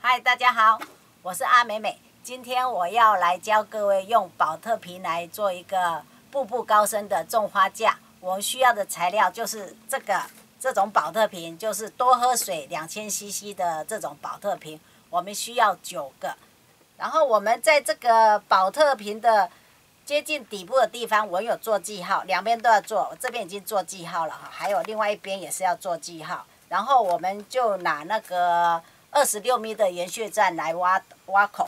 嗨，大家好，我是阿美美。今天我要来教各位用宝特瓶来做一个步步高升的种花架。我们需要的材料就是这种宝特瓶，就是多喝水2000cc 的这种宝特瓶。我们需要9个。然后我们在这个宝特瓶的接近底部的地方，我有做记号，两边都要做。我这边已经做记号了哈，还有另外一边也是要做记号。然后我们就拿那个26米的圆穴钻来挖孔。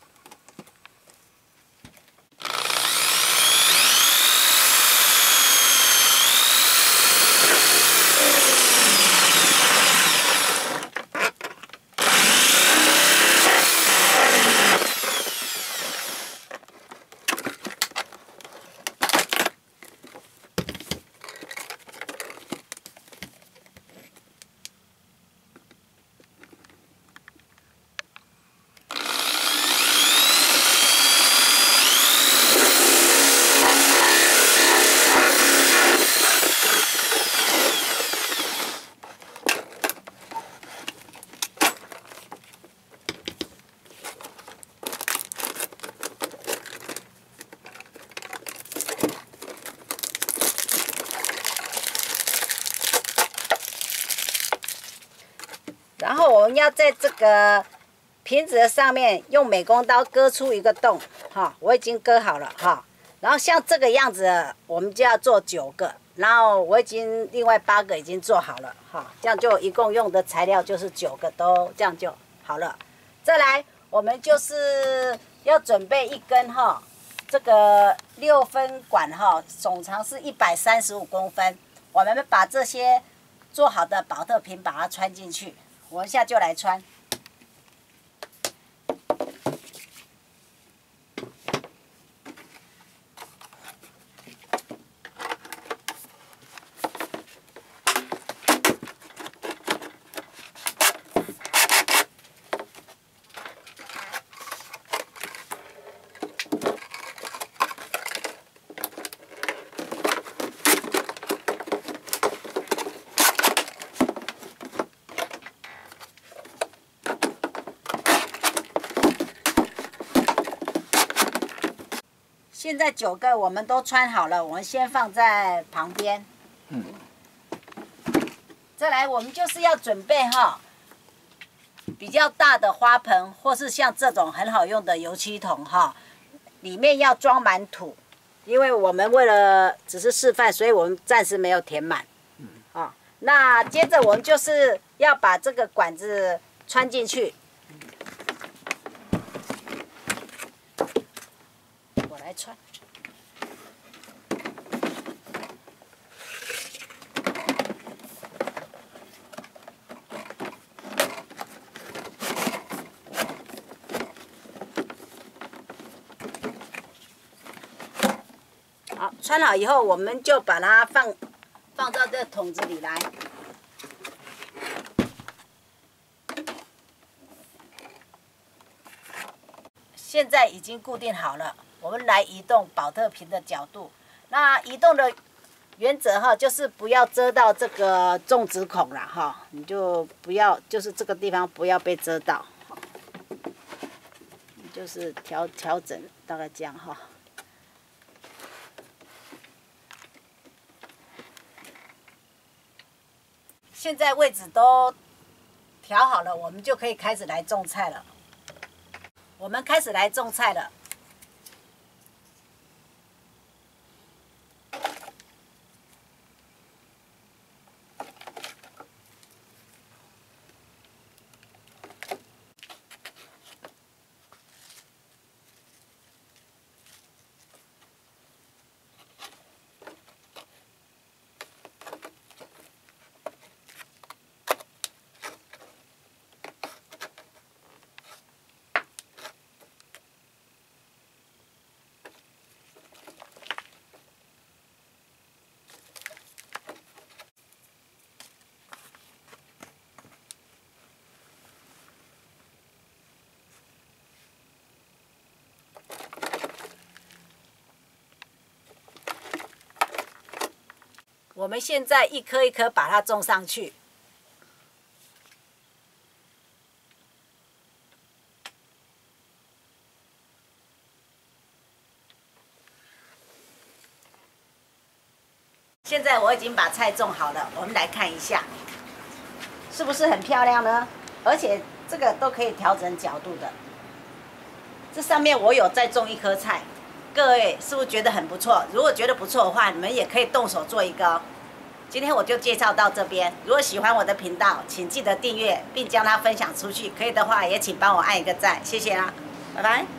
然后我们要在这个瓶子的上面用美工刀割出一个洞，哈，我已经割好了哈。然后像这个样子，我们就要做9个，然后我已经另外8个已经做好了哈，这样就一共用的材料就是9个，都这样就好了。再来，我们就是要准备一根哈，这个6分管哈，总长是135公分，我们把这些做好的宝特瓶把它穿进去。我们现在就来穿。现在9个我们都穿好了，我们先放在旁边。再来，我们就是要准备哈，比较大的花盆，或是像这种很好用的油漆桶哈，里面要装满土，因为我们为了只是示范，所以我们暂时没有填满。那接着我们就是要把这个管子穿进去。我来穿。好，穿好以后，我们就把它放到这桶子里来。现在已经固定好了，我们来移动宝特瓶的角度。那移动的原则哈，就是不要遮到这个种植孔了哈，你就不要，就是这个地方不要被遮到，你就是调整大概这样哈。现在位置都调好了，我们就可以开始来种菜了。我们开始来种菜了。我们现在一颗一颗把它种上去。 现在我已经把菜种好了，我们来看一下，是不是很漂亮呢？而且这个都可以调整角度的。这上面我有再种一颗菜，各位是不是觉得很不错？如果觉得不错的话，你们也可以动手做一个哦。今天我就介绍到这边。如果喜欢我的频道，请记得订阅并将它分享出去。可以的话，也请帮我按一个赞，谢谢啦，拜拜。